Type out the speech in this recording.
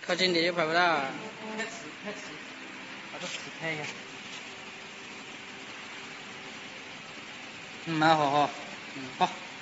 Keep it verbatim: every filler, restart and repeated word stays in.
靠近点就拍不到。 开始开始，把这纸开一下。 嗯，蛮好哈，嗯好。